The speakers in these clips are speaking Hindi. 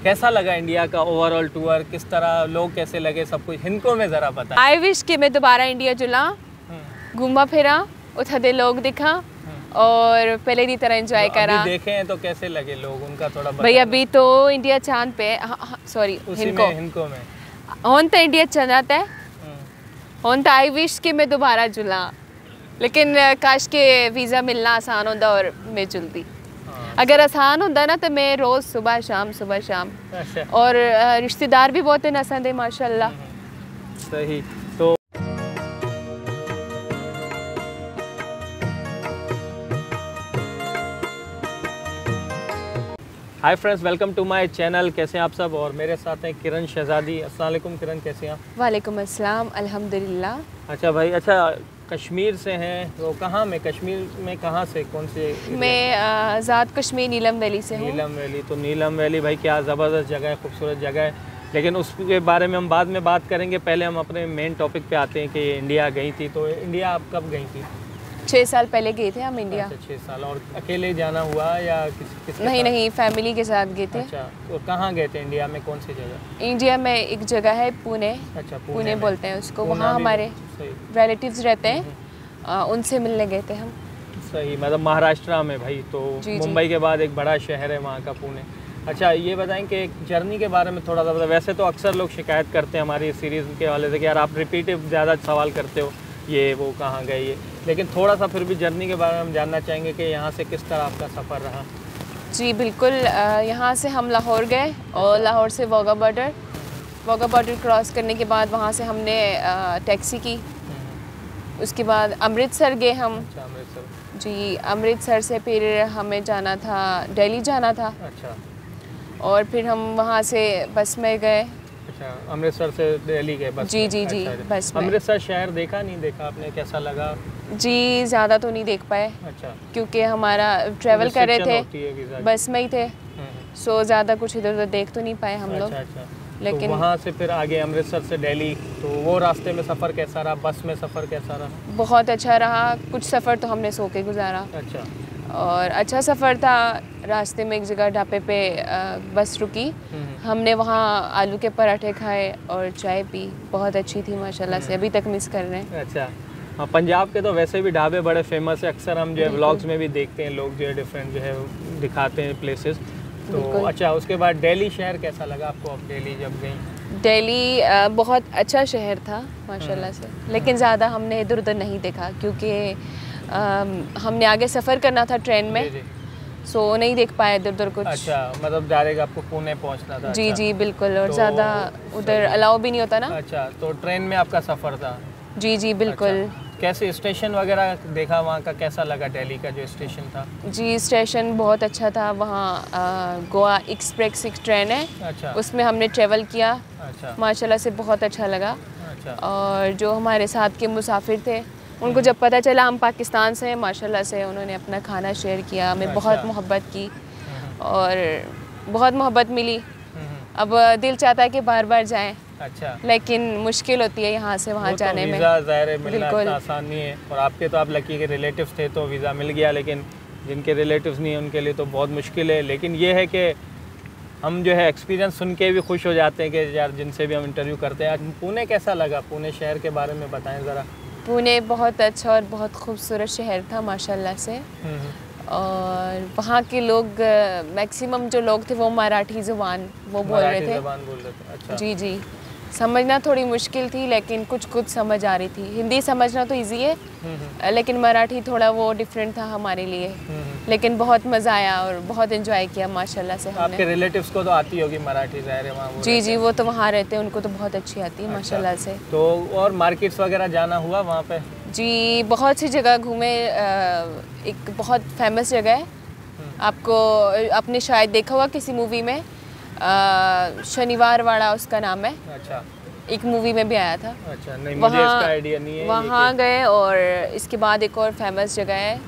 कैसा लगा इंडिया का ओवरऑल टूर, किस तरह लोग कैसे लगे, सब कुछ हिंदको में ज़रा बताएं। आई विश कि मैं दोबारा इंडिया जुला, घूमा फिरा, उठा दे लोग दिखा और पहले की तरह एंजॉय करा। अभी देखे हैं तो कैसे लगे लोग, उनका थोड़ा भाई अभी तो इंडिया चांद पे, सॉरी हिंदको में होन तो इंडिया चंद है, होन तो आई विश कि मैं दोबारा जुला, लेकिन काश के वीज़ा मिलना आसान होता और मैं जुलती। अगर आसान होता ना तो मैं रोज़ सुबह शाम अच्छा। और रिश्तेदार भी बहुत है नसंद है माशाल्लाह। सही। तो hi friends, welcome to my channel. कैसे हैं आप सब? और मेरे साथ हैं किरण शहजादी। अस्सलाम वालेकुम किरण, कैसे हैं आप? वालेकुम अस्सलाम, अल्हम्दुलिल्लाह। अच्छा भाई, अच्छा कश्मीर से हैं तो कहाँ में, कश्मीर में कहाँ से, कौन से? मैं आज़ाद कश्मीर नीलम वैली से हूँ। नीलम वैली। तो नीलम वैली भाई क्या ज़बरदस्त जगह है, खूबसूरत जगह है, लेकिन उसके बारे में हम बाद में बात करेंगे। पहले हम अपने मेन टॉपिक पे आते हैं कि इंडिया गई थी। तो इंडिया आप कब गई थी? 6 साल पहले गए थे हम इंडिया। अच्छा, 6 साल। और अकेले जाना हुआ या किसके नहीं साथ? नहीं, फैमिली के साथ गए थे। अच्छा, तो कहाँ गए थे इंडिया में, कौन सी जगह? इंडिया में एक जगह है पुणे। अच्छा, पुणे बोलते हैं उसको। पूना वहाँ भी हमारे रिलेटिव्स रहते हैं, उनसे मिलने गए थे हम। सही, मतलब महाराष्ट्र में भाई। तो जी, मुंबई के बाद एक बड़ा शहर है वहाँ का, पुणे। अच्छा, ये बताएं कि जर्नी के बारे में थोड़ा सा बताएं। वैसे तो अक्सर लोग शिकायत करते हैं हमारी सीरीज़ के हवाले से कि यार आप रिपीटिव ज़्यादा सवाल करते हो, ये वो कहाँ गए ये, लेकिन थोड़ा सा फिर भी जर्नी के बारे में हम जानना चाहेंगे कि यहाँ से किस तरह आपका सफ़र रहा। जी बिल्कुल, यहाँ से हम लाहौर गए और लाहौर से वाघा बॉर्डर क्रॉस करने के बाद वहाँ से हमने टैक्सी की। उसके बाद अमृतसर गए हम। अच्छा, अमृतसर। जी, अमृतसर से फिर हमें जाना था, दिल्ली जाना था। अच्छा। और फिर हम वहाँ से बस में गए। अच्छा, अमृतसर से दिल्ली गए बस जी में? जी जी, अच्छा। बस में। अमृतसर शहर देखा नहीं देखा आपने, कैसा लगा? जी ज़्यादा तो नहीं देख पाए। अच्छा। क्योंकि हमारा ट्रैवल कर रहे थे, बस में ही थे, सो ज़्यादा कुछ इधर उधर देख तो नहीं पाए हम लोग। अच्छा। लेकिन तो वहाँ से फिर आगे अमृतसर से दिल्ली, तो वो रास्ते में सफ़र कैसा रहा, बस में सफ़र कैसा रहा? बहुत अच्छा रहा। कुछ सफ़र तो हमने सो के गुजारा। अच्छा। और अच्छा सफ़र था। रास्ते में एक जगह ढाबे पे बस रुकी, हमने वहाँ आलू के पराठे खाए और चाय पी, बहुत अच्छी थी माशाल्लाह से, अभी तक मिस कर रहे हैं। अच्छा। हाँ, पंजाब के तो वैसे भी ढाबे बड़े फेमस है, अक्सर हम जो है व्लॉग्स में भी देखते हैं, लोग जो है डिफरेंट जो है दिखाते हैं प्लेसेस। तो अच्छा, उसके बाद दिल्ली शहर कैसा लगा आपको, अब दिल्ली जब गई? दिल्ली बहुत अच्छा शहर था माशाल्लाह से, लेकिन ज़्यादा हमने इधर उधर नहीं देखा क्योंकि हमने आगे सफ़र करना था ट्रेन में। जी। सो नहीं देख पाए इधर उधर कुछ। अच्छा, मतलब डायरेक्ट आपको पुणे पहुंचना था? जी अच्छा। जी बिल्कुल, और तो ज़्यादा उधर अलाउ भी नहीं होता ना। अच्छा, तो ट्रेन में आपका सफ़र था? जी जी बिल्कुल। अच्छा। कैसे स्टेशन वगैरह देखा वहाँ का, कैसा लगा दिल्ली का जो स्टेशन था? जी, स्टेशन बहुत अच्छा था। वहाँ गोवा एक्सप्रेस एक ट्रेन है। अच्छा। उसमें हमने ट्रेवल किया। अच्छा। माशाल्लाह से बहुत अच्छा लगा। अच्छा। और जो हमारे साथ के मुसाफिर थे, उनको जब पता चला हम पाकिस्तान से हैं, माशाल्लाह से उन्होंने अपना खाना शेयर किया, हमें बहुत मोहब्बत की और बहुत मोहब्बत मिली। अब दिल चाहता है कि बार बार जाएं। अच्छा। लेकिन मुश्किल होती है यहाँ से वहाँ जाने में। वीज़ा ज़ाहिर मिलना इतना आसान नहीं है, और आपके तो आप लकी के रिलेटिव्स थे तो वीज़ा मिल गया, लेकिन जिनके रिलेटिव्स नहीं हैं उनके लिए तो बहुत मुश्किल है। लेकिन ये है कि हम जो है एक्सपीरियंस सुन के भी खुश हो जाते हैं कि यार जिनसे भी हम इंटरव्यू करते हैं। पुणे कैसा लगा, पुणे शहर के बारे में बताएं ज़रा। पुणे बहुत अच्छा और बहुत खूबसूरत शहर था माशाल्लाह से। और वहाँ के लोग मैक्सिमम जो लोग थे वो मराठी ज़ुबान वो बोल रहे थे। अच्छा। जी जी, समझना थोड़ी मुश्किल थी लेकिन कुछ समझ आ रही थी। हिंदी समझना तो इजी है, लेकिन मराठी थोड़ा वो डिफरेंट था हमारे लिए। लेकिन बहुत मज़ा आया और बहुत एंजॉय किया माशाल्लाह से हमने। आपके रिलेटिव्स को तो आती होगी मराठी ज़ाहिर है वहाँ? जी जी, वो तो वहाँ रहते हैं, उनको तो बहुत अच्छी आती है माशाल्लाह से। तो और मार्केट्स वगैरह जाना हुआ वहाँ पे? जी, बहुत सी जगह घूमे। एक बहुत फेमस जगह है, आपको आपने शायद देखा होगा किसी मूवी में, शनिवार वाड़ा उसका नाम है। अच्छा। एक मूवी में भी आया था। अच्छा, नहीं मुझे इसका आइडिया नहीं है। वहाँ गए। और इसके बाद एक और फेमस जगह है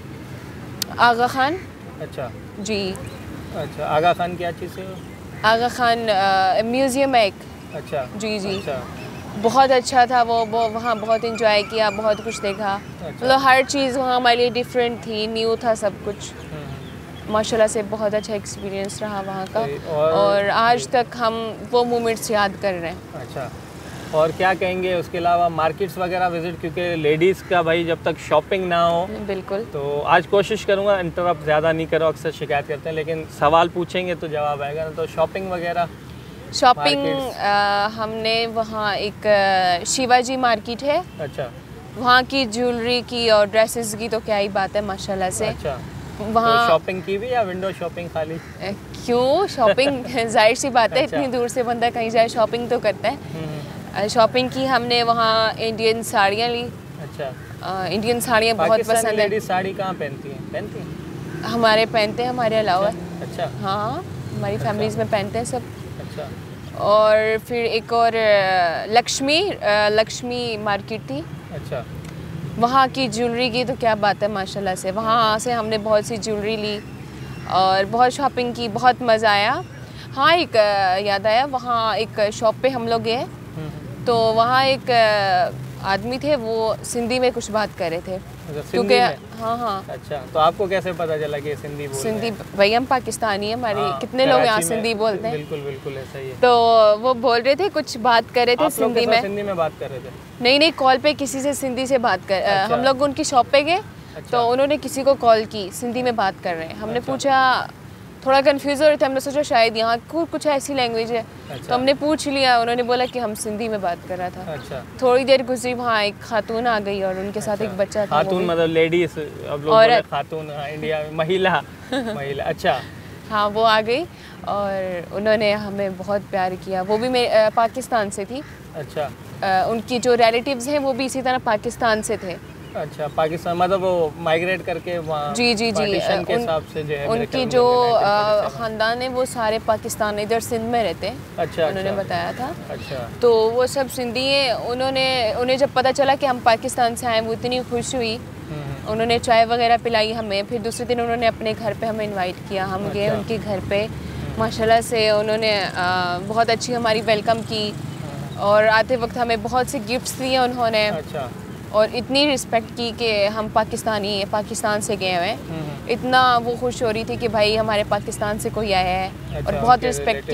आगा खान। अच्छा जी। अच्छा, आगा खान क्या चीज़ है? आगा खान म्यूज़ियम है एक। अच्छा। जी जी। अच्छा। बहुत अच्छा था वो वहाँ बहुत इंजॉय किया, बहुत कुछ देखा। मतलब हर चीज़ वहाँ हमारे लिए डिफरेंट थी, न्यू था सब कुछ। माशाल्लाह से बहुत अच्छा एक्सपीरियंस रहा वहाँ का, और आज तक हम वो मोमेंट्स याद कर रहे हैं। अच्छा, और क्या कहेंगे उसके अलावा मार्केट्स वगैरह विजिट, क्योंकि लेडीज़ का भाई जब तक शॉपिंग ना हो। बिल्कुल। तो आज कोशिश करूँगा इंटरप्ट ज़्यादा नहीं करो, अक्सर शिकायत करते हैं, लेकिन सवाल पूछेंगे तो जवाब आएगा ना। तो शॉपिंग वगैरह, शॉपिंग हमने वहाँ एक शिवाजी मार्केट है। अच्छा। वहाँ की ज्वेलरी की और ड्रेसेस की तो क्या ही बात है माशाल्लाह से। अच्छा, वहाँ तो शॉपिंग की भी या विंडो शॉपिंग खाली? क्यों, शॉपिंग जाहिर सी बात है। अच्छा। इतनी दूर से बंदा कहीं जाए शॉपिंग तो करता है। शॉपिंग की हमने वहाँ इंडियन साड़ियाँ ली। अच्छा। इंडियन साड़ियाँ बहुत पसंद है। साड़ी कहाँ पहनती हैं? हमारे पहनते हैं, हमारे अलावा। अच्छा। हाँ, हमारी फैमिलीज में पहनते हैं सब। अच्छा। और फिर एक और लक्ष्मी मार्केट थी। अच्छा। वहाँ की ज्वेलरी की तो क्या बात है माशाल्लाह से। वहाँ से हमने बहुत सी ज्वेलरी ली और बहुत शॉपिंग की, बहुत मज़ा आया। हाँ, एक याद आया, वहाँ एक शॉप पे हम लोग गए तो वहाँ एक आदमी थे, वो सिंधी में कुछ बात कर रहे थे। क्योंकि हाँ। अच्छा, तो आपको कैसे पता चला कि सिंधी बोल रहे हैं? सिंधी भाई, हम पाकिस्तानी हैं, हमारी कितने लोग यहाँ सिंधी बोलते हैं। बिल्कुल बिल्कुल ऐसा ही है। तो वो बोल रहे थे, कुछ बात कर रहे थे सिंधी में। सिंधी में बात कर रहे थे? नहीं, कॉल पे किसी से सिंधी से बात कर। अच्छा। हम लोग उनकी शॉप पे गए। अच्छा। तो उन्होंने किसी को कॉल की, सिंधी में बात कर रहे हैं। हमने पूछा, थोड़ा कंफ्यूज हो रहे थे, हमने सोचा शायद यहाँ कुछ ऐसी लैंग्वेज है। अच्छा। तो हमने पूछ लिया, उन्होंने बोला कि हम सिंधी में बात कर रहा था। अच्छा। थोड़ी देर गुजरी, वहाँ एक खातून आ गई और उनके साथ एक बच्चा था। खातून मतलब लेडीज, अब लोग बोले खातून, इंडिया में महिला। महिला। अच्छा। हाँ, वो आ गई और उन्होंने हमें बहुत प्यार किया। वो भी पाकिस्तान से थी। अच्छा। उनकी जो रिलेटिव्स हैं वो भी इसी तरह पाकिस्तान से थे। अच्छा, पाकिस्तान मतलब वो माइग्रेट करके वहाँ। जी के हिसाब से जो है उनकी जो ख़ानदान है वो सारे पाकिस्तान, इधर सिंध में रहते हैं। अच्छा। उन्होंने बताया था। अच्छा। तो वो सब सिंधी हैं। उन्हें जब पता चला कि हम पाकिस्तान से आए, वो इतनी खुश हुई। उन्होंने चाय वगैरह पिलाई हमें। फिर दूसरे दिन उन्होंने अपने घर पे हमें इनवाइट किया। हम गए उनके घर पे, माशाल्लाह से उन्होंने बहुत अच्छी हमारी वेलकम की और आते वक्त हमें बहुत से गिफ्ट्स दिए उन्होंने। अच्छा। और इतनी रिस्पेक्ट की कि हम पाकिस्तान से गए हुए हैं। इतना वो खुश हो रही थी कि भाई हमारे पाकिस्तान से कोई आया है। अच्छा, और बहुत रिस्पेक्ट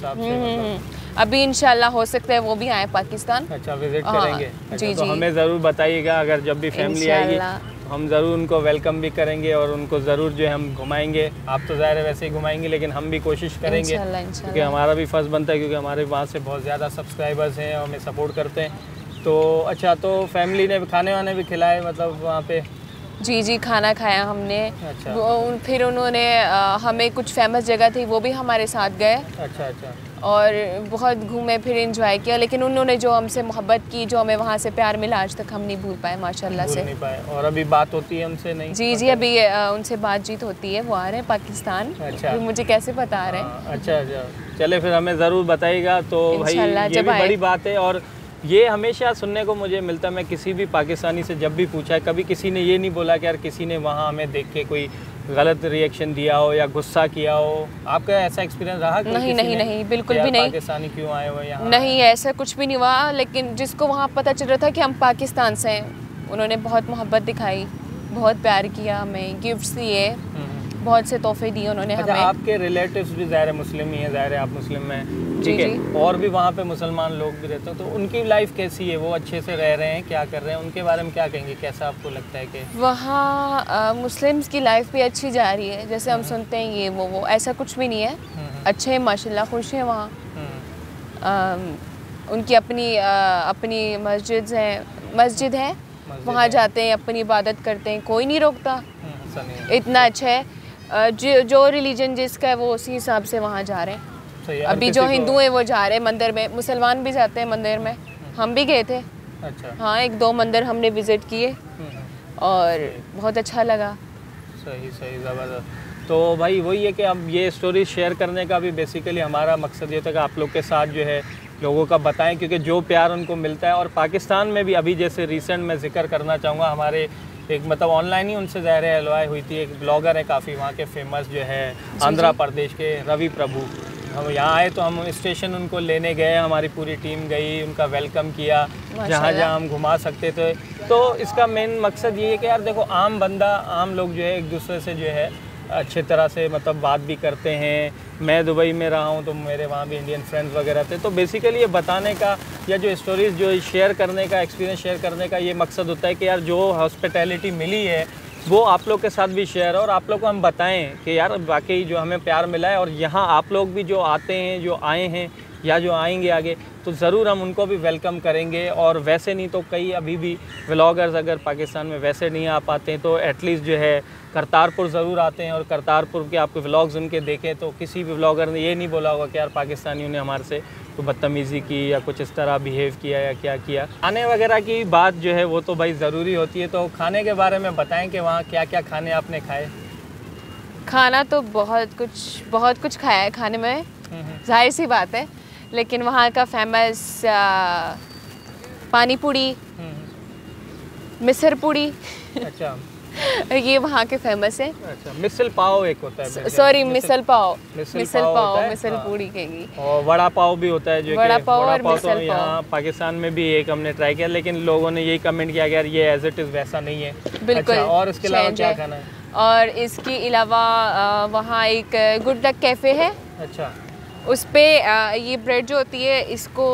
की। अभी इंशाल्लाह हो सकता है वो भी आए पाकिस्तान। अच्छा, विजिट करेंगे। जी। तो हमें ज़रूर बताइएगा, अगर जब भी फैमिली आएगी हम ज़रूर उनको वेलकम भी करेंगे और उनको ज़रूर जो है हम घुमाएंगे। आप तो ज़ाहिर है वैसे ही घुमाएंगे, लेकिन हम भी कोशिश करेंगे क्योंकि हमारा भी फ़र्ज़ बनता है, क्योंकि हमारे वहाँ से बहुत ज़्यादा सब्सक्राइबर्स हैं और हमें सपोर्ट करते हैं। तो अच्छा, तो फैमिली ने खाने वाने भी खिलाए मतलब वहाँ पे? जी, खाना खाया हमने। अच्छा। फिर उन्होंने हमें कुछ फेमस जगह थी वो भी हमारे साथ गए। अच्छा। और बहुत घूमे फिर एंजॉय किया, लेकिन उन्होंने जो हमसे मोहब्बत की, जो हमें वहाँ से प्यार मिला, आज तक हम नहीं भूल पाए माशाल्लाह से। नहीं पाए। और अभी बात होती है उनसे? नहीं। जी, अभी उनसे बातचीत होती है। वो आ रहे हैं पाकिस्तान। अच्छा। मुझे कैसे पता आ रहे हैं? अच्छा, चले फिर हमें ज़रूर बताइएगा। तो भाई ये भी बड़ी बात है और ये हमेशा सुनने को मुझे मिलता है। मैं किसी भी पाकिस्तानी से जब भी पूछा है, कभी किसी ने ये नहीं बोला कि यार किसी ने वहाँ हमें देख के कोई गलत रिएक्शन दिया हो या गुस्सा किया हो। आपका ऐसा एक्सपीरियंस रहा? नहीं, बिल्कुल भी नहीं। पाकिस्तानी क्यों आए हो यहाँ? नहीं, ऐसा कुछ भी नहीं हुआ। लेकिन जिसको वहाँ पता चल रहा था कि हम पाकिस्तान से हैं, उन्होंने बहुत मोहब्बत दिखाई, बहुत प्यार किया, हमें गिफ्ट्स दिए, बहुत से तोहफे दिए उन्होंने हमें। आपके रिलेटिव्स भी ज़ाहिर मुस्लिम ही हैं, ज़ाहिर है आप मुस्लिम में, ठीक है, और भी वहाँ पे मुसलमान लोग भी रहते हैं, तो उनकी लाइफ कैसी है? वो अच्छे से रह रहे हैं, क्या कर रहे हैं? उनके बारे में क्या कहेंगे? कैसा आपको लगता है कि वहाँ मुस्लिम्स की लाइफ भी अच्छी जा रही है? जैसे हम सुनते हैं ये वो ऐसा कुछ भी नहीं है। अच्छे हैं माशाल्लाह, खुश हैं वहाँ। उनकी अपनी मस्जिद है, वहाँ जाते हैं, अपनी इबादत करते हैं, कोई नहीं रोकता। इतना अच्छा है। जो रिलीजन जिसका है वो उसी हिसाब से वहाँ जा रहे हैं। अभी जो हिंदू हैं वो जा रहे हैं मंदिर में, मुसलमान भी जाते हैं मंदिर में। हम भी गए थे। अच्छा। हाँ, 1-2 मंदिर हमने विज़िट किए और बहुत अच्छा लगा। सही ज़बरदस्त। तो भाई वही है कि अब ये स्टोरी शेयर करने का भी बेसिकली हमारा मकसद ये था कि आप लोग के साथ जो है लोगों का बताएं, क्योंकि जो प्यार उनको मिलता है। और पाकिस्तान में भी अभी जैसे रिसेंट में जिक्र करना चाहूँगा, हमारे एक मतलब ऑनलाइन ही उनसे ज़ाहिर एलवाई हुई थी। एक ब्लॉगर है काफ़ी वहाँ के फेमस जो है आंध्र प्रदेश के, रवि प्रभु। हम यहाँ आए तो हम स्टेशन उनको लेने गए, हमारी पूरी टीम गई, उनका वेलकम किया जहाँ हम घुमा सकते थे। तो इसका मेन मकसद ये है कि यार देखो, आम बंदा, आम लोग जो है एक दूसरे से जो है अच्छे तरह से मतलब बात भी करते हैं। मैं दुबई में रहा हूँ तो मेरे वहाँ भी इंडियन फ्रेंड्स वगैरह थे। तो बेसिकली ये बताने का या जो स्टोरीज़ जो शेयर करने का, एक्सपीरियंस शेयर करने का ये मकसद होता है कि यार जो हॉस्पिटैलिटी मिली है वो आप लोग के साथ भी शेयर हो और आप लोग को हम बताएं कि यार वाकई जो हमें प्यार मिला है। और यहाँ आप लोग भी जो आते हैं, जो आए हैं या जो आएंगे आगे, तो ज़रूर हम उनको भी वेलकम करेंगे। और वैसे नहीं तो कई अभी भी व्लॉगर्स अगर पाकिस्तान में वैसे नहीं आ पाते हैं तो एटलीस्ट जो है करतारपुर ज़रूर आते हैं और करतारपुर के आपके व्लॉग्स उनके देखें तो किसी भी व्लॉगर ने ये नहीं बोला होगा कि यार पाकिस्तानियों ने हमारे से तो बदतमीज़ी की या कुछ इस तरह बिहेव किया या क्या किया। खाने वगैरह की बात जो है वो तो भाई ज़रूरी होती है। तो खाने के बारे में बताएं कि वहाँ क्या क्या खाने आपने खाए। खाना तो बहुत कुछ खाया है खाने में, जाहिर सी बात है। लेकिन वहाँ का फेमस पानी पूड़ी, मिसर पूड़ी अच्छा ये वहाँ के फेमस है। अच्छा, मिसल पाव एक होता है, सॉरी मिसल पाव, मिसल पूड़ी कहेंगी। और वड़ा पाव भी होता है जो वड़ा पाव और तो मिसल यहाँ पाकिस्तान में भी एक हमने ट्राई किया लेकिन लोगों ने यही कमेंट किया कि यार ये एज इट इज़ वैसा नहीं है। बिल्कुल। अच्छा, और इसके अलावा क्या खाना है? और इसके अलावा वहाँ एक गुड लक कैफ़े है। अच्छा, उस पर ये ब्रेड जो होती है इसको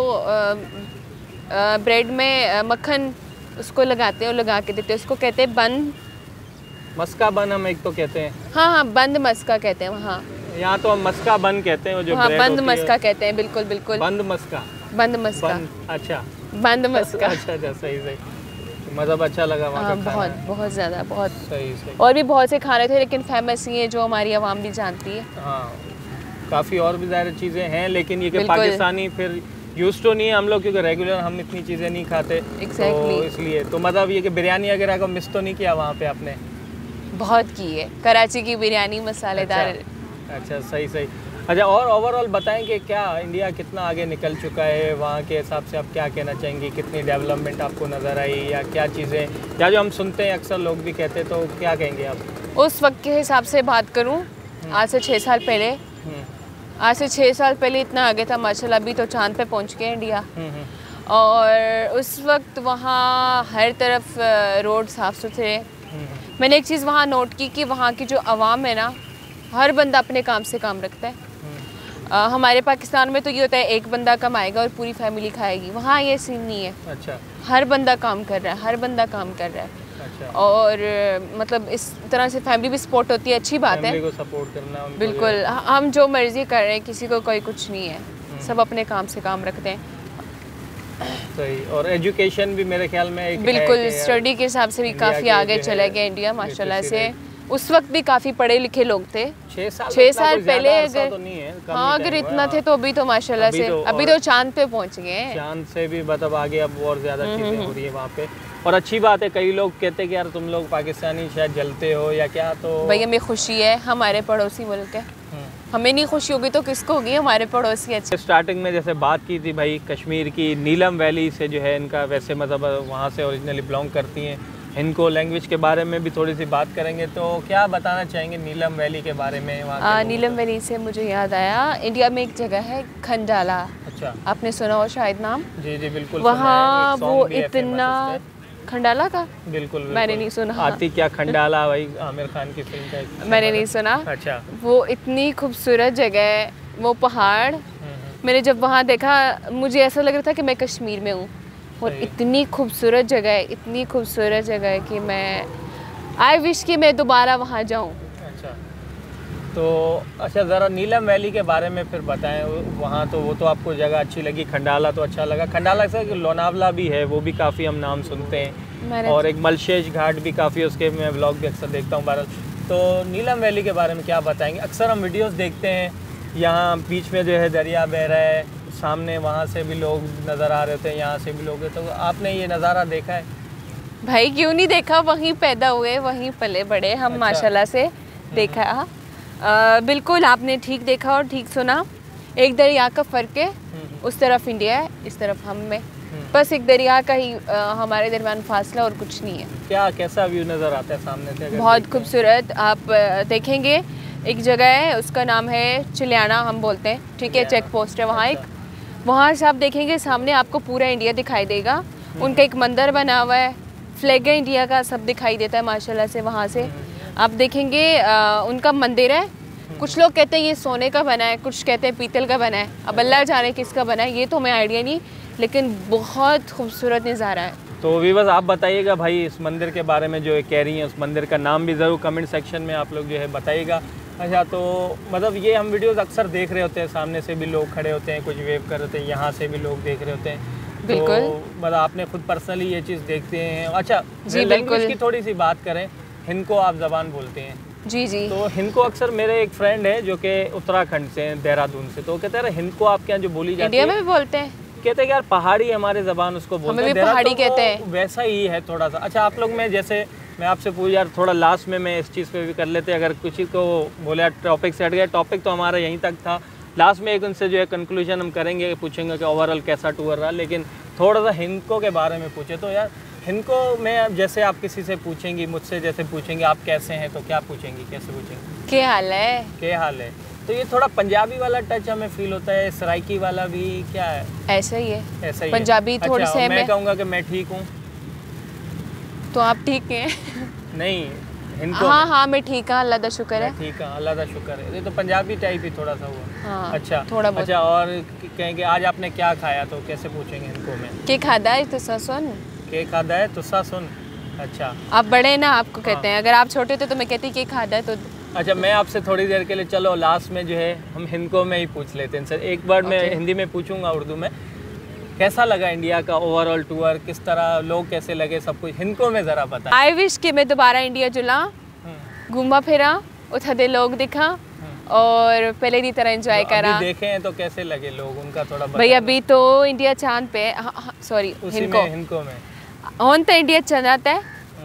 ब्रेड में मक्खन उसको लगाते हैं और लगा के देते हैं, उसको कहते हैं बंद मस्का बन हम एक तो कहते हैं। हाँ, बंद मस्का कहते हैं वहाँ। यहाँ तो हम मस्का बन कहते हैं वो जो हाँ, ब्रेड बंद मस्का कहते हैं। बिल्कुल बंद मस्का। अच्छा बंद मस्का अच्छा, सही मतलब अच्छा लगा वहाँ का खाना। बहुत ज़्यादा, बहुत सही। और भी बहुत से खाने थे लेकिन फेमस ही है जो हमारी आवाम भी जानती है। हाँ, काफ़ी और भी ज़्यादा चीज़ें हैं लेकिन ये कि पाकिस्तानी फिर यूज़ तो नहीं है हम लोग क्योंकि रेगुलर हम इतनी चीज़ें नहीं खाते। तो इसलिए तो मतलब ये कि बिरयानी वगैरह को मिस तो नहीं किया वहाँ पे आपने? बहुत की है, कराची की बिरयानी मसालेदार। अच्छा, सही। अच्छा, और ओवरऑल बताएं कि क्या इंडिया कितना आगे निकल चुका है, वहाँ के हिसाब से आप क्या कहना चाहेंगी? कितनी डेवलपमेंट आपको नज़र आई या क्या चीज़ें या जो हम सुनते हैं अक्सर लोग भी कहते हैं तो क्या कहेंगे आप? उस वक्त के हिसाब से बात करूँ आज से 6 साल पहले, आज से 6 साल पहले इतना आगे था माशाल्लाह। अभी तो चांद पे पहुँच गया इंडिया। और उस वक्त वहाँ हर तरफ रोड साफ़ सुथरे। मैंने एक चीज़ वहाँ नोट की कि वहाँ की जो आवाम है ना, हर बंदा अपने काम से काम रखता है। हमारे पाकिस्तान में तो ये होता है एक बंदा कमाएगा और पूरी फैमिली खाएगी, वहाँ ये सीन नहीं है। अच्छा, हर बंदा काम कर रहा है, हर बंदा काम कर रहा है। अच्छा। और मतलब इस तरह से फैमिली भी सपोर्ट होती है, अच्छी बात है। फैमिली को सपोर्ट करना बिल्कुल। हम जो मर्जी कर रहे हैं, किसी को कोई कुछ नहीं है, सब अपने काम से काम रखते हैं। सही। और एजुकेशन भी मेरे ख्याल में एक बिल्कुल स्टडी के हिसाब से भी काफ़ी आगे चला गया इंडिया माशाल्लाह से। उस वक्त भी काफ़ी पढ़े लिखे लोग थे। 6 साल पहले अगर तो नहीं है, हाँ अगर इतना थे तो अभी तो माशाल्लाह से अभी तो चांद पे पहुंच गए हैं। चांद से भी मतलब आगे अब और ज़्यादा चीज़ें हो रही है वहाँ पे। और अच्छी बात है, कई लोग कहते हैं कि यार तुम लोग पाकिस्तानी शायद जलते हो या क्या। तो भाई हमें खुशी है, हमारे पड़ोसी मुल्क है, हमें नहीं खुशी होगी तो किसको होगी? हमारे पड़ोसी। अच्छे स्टार्टिंग में जैसे बात की थी भाई कश्मीर की, नीलम वैली से जो है इनका वैसे मतलब वहाँ से ओरिजिनली बिलोंग करती हैं। इनको लैंग्वेज के बारे में भी थोड़ी सी बात करेंगे, तो क्या बताना चाहेंगे नीलम वैली के बारे में? वहाँ नीलम वैली से मुझे याद आया, इंडिया में एक जगह है खंडाला। अच्छा, आपने सुना हो शायद नाम? जी बिल्कुल। वहाँ वो इतना खंडाला का बिल्कुल मैंने नहीं सुना। आती क्या खंडाला भाई, आमिर खान की फिल्म का। मैंने नहीं सुना। अच्छा, वो इतनी खूबसूरत जगह है, वो पहाड़। मैंने जब वहाँ देखा मुझे ऐसा लग रहा था कि मैं कश्मीर में हूँ। और इतनी खूबसूरत जगह है, इतनी खूबसूरत जगह है कि मैं आई विश कि मैं दोबारा वहाँ जाऊँ। अच्छा, तो अच्छा ज़रा नीलम वैली के बारे में फिर बताएं। वहाँ तो वो तो आपको जगह अच्छी लगी, खंडाला तो अच्छा लगा। खंडाला से लोनावला भी है, वो भी काफ़ी हम नाम सुनते हैं। और एक मलशेज घाट भी काफ़ी, उसके मैं व्लॉग भी अक्सर देखता हूँ बहरहाल। तो नीलम वैली के बारे में क्या बताएंगे? अक्सर हम वीडियोस देखते हैं, यहाँ बीच में जो है दरिया बह रहा है, सामने वहाँ से भी लोग नज़र आ रहे थे, यहाँ से भी लोग। तो आपने ये नज़ारा देखा है? भाई क्यों नहीं देखा, वहीं पैदा हुए वहीं पले बड़े हम। अच्छा। माशाल्लाह से देखा। बिल्कुल आपने ठीक देखा और ठीक सुना। एक दरिया का फ़र्क है, उस तरफ इंडिया है, इस तरफ हम में बस एक दरिया का ही हमारे दरमियान फासला और कुछ नहीं है। क्या कैसा व्यू नज़र आता है सामने से? बहुत खूबसूरत। आप देखेंगे एक जगह है, उसका नाम है चिलियाना हम बोलते हैं, ठीक है, चेक पोस्ट है वहाँ एक। वहाँ से आप देखेंगे सामने आपको पूरा इंडिया दिखाई देगा। उनका एक मंदिर बना हुआ है, फ्लैग है इंडिया का, सब दिखाई देता है माशाल्लाह से वहाँ से। आप देखेंगे उनका मंदिर है, कुछ लोग कहते हैं ये सोने का बना है, कुछ कहते हैं पीतल का बना है, अब अल्लाह जाने किसका बना है, ये तो हमें आइडिया नहीं, लेकिन बहुत खूबसूरत नज़ारा है। तो वीवर्स आप बताइएगा भाई इस मंदिर के बारे में जो कह रही हैं, उस मंदिर का नाम भी ज़रूर कमेंट सेक्शन में आप लोग जो है बताइएगा। अच्छा, तो मतलब ये हम वीडियोस अक्सर देख रहे होते हैं, सामने से भी लोग खड़े होते हैं, कुछ वेव कर रहे होते हैं, यहाँ से भी लोग देख रहे होते हैं, बिल्कुल। तो मतलब आपने खुद पर्सनली ये चीज़ देखते हैं। अच्छा, जी लैंग्वेज की थोड़ी सी बात करें, हिंदको आप ज़बान बोलते हैं। जी जी। तो हिंदको अक्सर मेरे एक फ्रेंड है जो कि उत्तराखंड से हैं, देहरादून से, तो कहते हैं हिंदको आपके यहाँ जो बोली जाती है, इंडिया में भी बोलते हैं, कहते हैं कि यार पहाड़ी हमारे ज़बान उसको बोलते हैं, पहाड़ी कहते हैं, वैसा ही है थोड़ा सा। अच्छा, आप लोग में जैसे मैं आपसे पूछ यार थोड़ा लास्ट में मैं इस चीज़ पे भी कर लेते, अगर कुछ को बोले टॉपिक से हट गया, टॉपिक तो हमारा यहीं तक था, लास्ट में एक उनसे जो है कंक्लूजन हम करेंगे, पूछेंगे कि ओवरऑल कैसा टूर रहा, लेकिन थोड़ा सा हिंदको के बारे में पूछे। तो यार हिंदको में जैसे आप किसी से पूछेंगी, मुझसे जैसे पूछेंगे आप कैसे हैं, तो क्या पूछेंगी, कैसे पूछेंगी, क्या हाल है, क्या हाल है? तो ये थोड़ा पंजाबी वाला टच हमें फील होता है, सराइकी वाला भी क्या है? ऐसा ही है, ऐसा ही पंजाबी है। थोड़ी अच्छा, से मैं कहूँगा कि मैं ठीक हूँ, तो आप ठीक हैं? नहीं, हिंदको हाँ हाँ मैं ठीक हूँ, अल्लाह का शुक्र है। ठीक है, अल्लाह का शुक्र है। ये तो पंजाबी टाइप ही थोड़ा सा हुआ। हाँ, अच्छा, थोड़ा बहुत। अच्छा, और कहेंगे आज आपने क्या खाया, तो कैसे पूछेंगे इनको में? के खादा है तो सुन, के खादा है तुस्सा सुन। अच्छा, आप बड़े ना, आपको कहते हैं, अगर आप छोटे थे तो मैं कहती के खादा है तो। अच्छा, मैं आपसे थोड़ी देर के लिए चलो लास्ट में जो है हम हिंदको में ही पूछ लेते हैं सर। एक बार मैं हिंदी में पूछूंगा, उर्दू में, कैसा लगा इंडिया का ओवरऑल टूर, किस तरह लोग कैसे लगे, सब कुछ हिंदको में ज़रा बता। आई विश कि मैं दोबारा इंडिया जुला, घूमा फिरा, उठा दे लोग दिखा और पहले की तरह एंजॉय करा। देखे हैं तो कैसे लगे लोग, उनका थोड़ा भाई अभी तो इंडिया चांद पे, सॉरी हिंदको में होन तो इंडिया चंद है,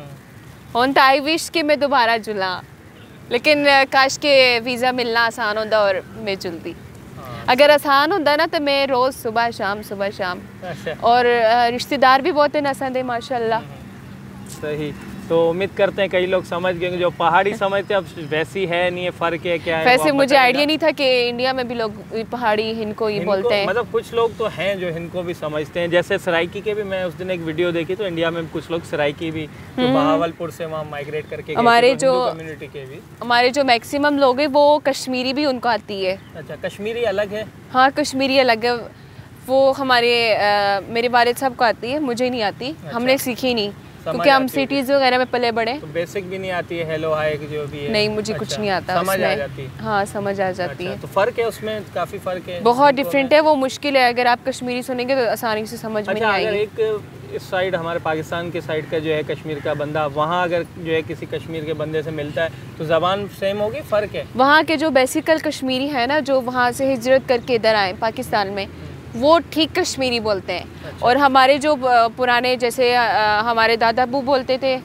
होन तो आई विश कि मैं दोबारा जुला, लेकिन काश के वीज़ा मिलना आसान होता और मैं जुलती। अगर आसान होता ना तो मैं रोज़ सुबह शाम अच्छा। और रिश्तेदार भी बहुत है नसंद है माशाल्लाह। सही, तो उम्मीद करते हैं कई लोग समझ गए, जो पहाड़ी समझते हैं अब वैसी है नहीं है, फ़र्क है क्या है। वैसे मुझे आइडिया नहीं था कि इंडिया में भी लोग पहाड़ी हिंदको ही बोलते हैं, मतलब कुछ लोग तो हैं जो हिंदको भी समझते हैं, जैसे सराइकी के भी मैं उस दिन एक वीडियो देखी, तो इंडिया में कुछ लोग सराइकी भी जो बहावलपुर से वहाँ माइग्रेट करके हमारे जो कम्युनिटी के भी, हमारे जो मैक्सिमम लोग हैं वो कश्मीरी भी उनको आती है। अच्छा, कश्मीरी अलग है? हाँ कश्मीरी अलग है, वो हमारे मेरे वालिद साहब को आती है, मुझे नहीं आती। अच्छा। हमने सीखी नहीं क्योंकि हम सिटीज़ वगैरह में पले बड़े, तो बेसिक भी नहीं आती है, हेलो हाय जो भी है? नहीं मुझे अच्छा, कुछ नहीं आता, समझ आ जाती है? हाँ समझ आ जाती है। तो फ़र्क है उसमें, काफ़ी फ़र्क है, बहुत डिफरेंट है, वो मुश्किल है, अगर आप कश्मीरी सुनेंगे तो आसानी से समझ में नहीं आएगी। अगर एक इस साइड हमारे पाकिस्तान के साइड का जो है कश्मीर का बंदा, वहाँ अगर जो है किसी कश्मीर के बंदे से मिलता है तो ज़बान सेम होगी, फ़र्क है? वहाँ के जो बेसिकल कश्मीरी है ना, जो वहाँ से हिजरत करके इधर आए पाकिस्तान में, वो ठीक कश्मीरी बोलते हैं। अच्छा। और हमारे जो पुराने जैसे हमारे दादा अबू बोलते थे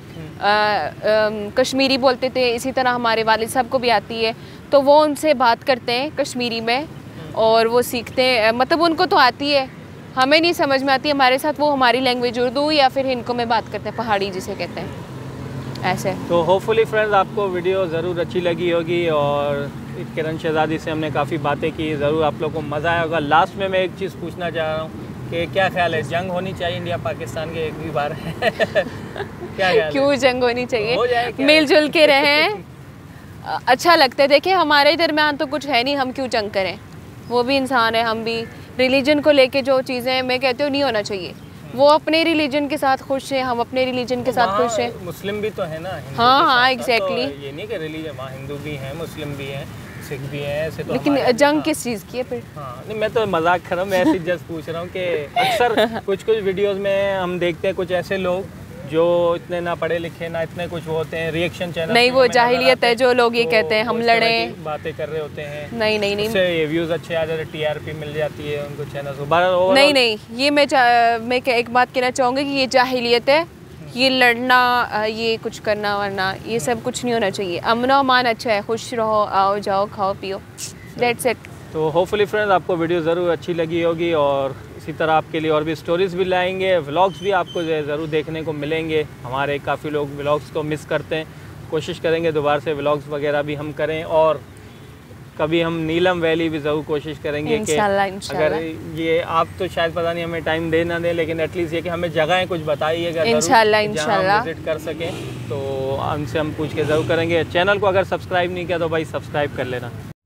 कश्मीरी बोलते थे, इसी तरह हमारे वालिद साहब को भी आती है, तो वो उनसे बात करते हैं कश्मीरी में और वो सीखते हैं, मतलब उनको तो आती है, हमें नहीं समझ में आती हमारे साथ, वो हमारी लैंग्वेज उर्दू या फिर हिंदको में बात करते हैं, पहाड़ी जिसे कहते हैं, ऐसे। तो होपफुली फ्रेंड्स आपको वीडियो ज़रूर अच्छी लगी होगी और किरण शहजादी से हमने काफ़ी बातें की, ज़रूर आप लोगों को मज़ा आया होगा। लास्ट में मैं एक चीज़ पूछना चाह रहा हूँ कि क्या ख्याल है, जंग होनी चाहिए इंडिया पाकिस्तान के एक भी बार? क्या ख्याल? क्यों जंग होनी चाहिए, मिलजुल के रहें, अच्छा लगता है। देखिए हमारे दरमियान तो कुछ है नहीं, हम क्यों जंग करें, वो भी इंसान है, हम भी। रिलीजन को लेके जो चीज़ें मैं कहती हूँ नहीं होना चाहिए, वो अपने रिलीजन के साथ खुश हैं, हम अपने रिलीजन के साथ खुश हैं। मुस्लिम भी तो है ना? हाँ हाँ एग्जैक्टली, ये नहीं कि रिलीजन, वहाँ हिंदू भी हैं, मुस्लिम भी हैं, सिख भी हैं, ऐसे तो। लेकिन जंग किस चीज़ की है फिर? हाँ नहीं, मैं तो मजाक कर रहा हूँ, मैं ऐसे जस्ट पूछ रहा हूँ कि अक्सर कुछ वीडियोस में हम देखते हैं कुछ ऐसे लोग जो इतने ना पढ़े लिखे ना इतने कुछ होते हैं, रिएक्शन चैनल नहीं, वो जाहिलियत है जो लोग ये कहते हैं हम लड़े, बातें कर रहे होते हैं। नहीं नहीं नहीं, उससे व्यूज अच्छे आ जाते हैं, टीआरपी मिल जाती है उनको चैनल को। नहीं नहीं, ये मैं एक बात कहना चाहूँगी कि ये जाहिलियत है, ये लड़ना, ये कुछ करना वरना, ये सब कुछ नहीं होना चाहिए। अमन अमान अच्छा है, खुश रहो, आओ जाओ खाओ पियो, दैट्स इट। तो होपफुली फ्रेंड्स आपको वीडियो ज़रूर अच्छी लगी होगी और इसी तरह आपके लिए और भी स्टोरीज़ भी लाएंगे, व्लॉग्स भी आपको जो है ज़रूर देखने को मिलेंगे। हमारे काफ़ी लोग व्लॉग्स को मिस करते हैं, कोशिश करेंगे दोबारा से व्लॉग्स वगैरह भी हम करें और कभी हम नीलम वैली भी ज़रूर कोशिश करेंगे कि इंशाल्लाह। अगर ये आप तो शायद पता नहीं हमें टाइम दे ना दें, लेकिन एटलीस्ट ये कि हमें जगहें कुछ बताइएगा इंशाल्लाह विजिट कर सकें, तो हमसे हम पूछ के ज़रूर करेंगे। चैनल को अगर सब्सक्राइब नहीं किया तो भाई सब्सक्राइब कर लेना।